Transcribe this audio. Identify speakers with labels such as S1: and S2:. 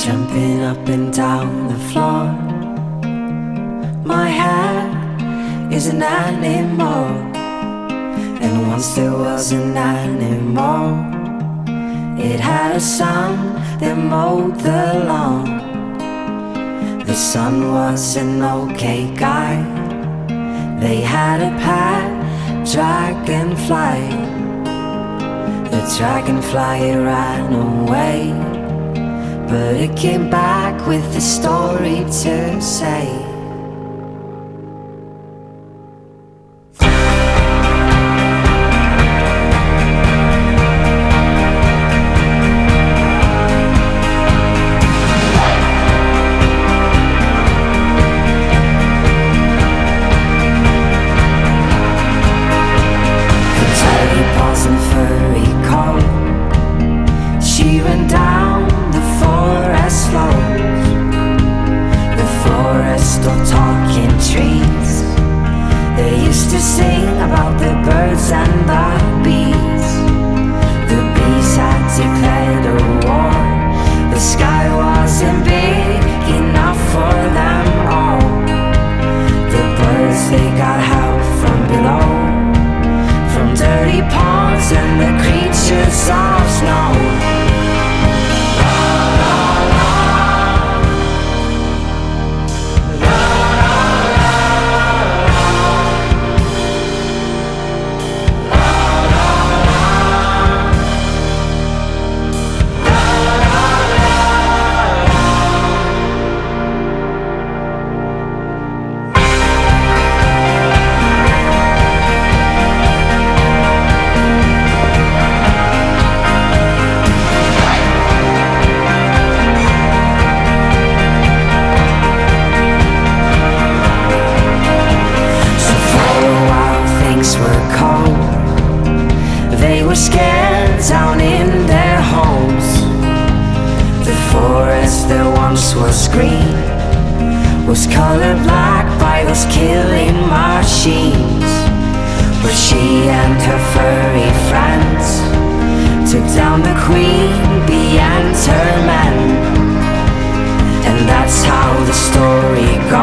S1: jumping up and down the floor. My hair is an animal, and once there was an animal. It had a son that mowed the lawn. The son was an okay guy. They had a pet dragonfly. The dragonfly ran away, but it came back with a story to say. She ran down the forest slopes, the forest of talking trees. They used to sing about the birds and the bees. The bees had declared a war. The sky wasn't big enough for them all. The birds, they got help from below, from dirty ponds and the creatures of snow. They were scared down in their homes. The forest that once was green was colored black by those killing machines. But she and her furry friends took down the queen bee and her men. And that's how the story goes.